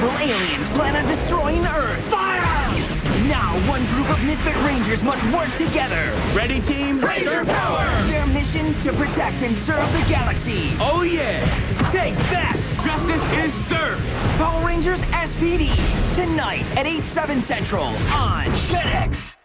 evil aliens plan on destroying Earth. Fire! Now, one group of Misfit Rangers must work together. Ready, team? Ranger power! Their mission to protect and serve the galaxy. Oh, yeah. Take that. Justice is served. Power Rangers SPD, tonight at 8/7 Central on JetX.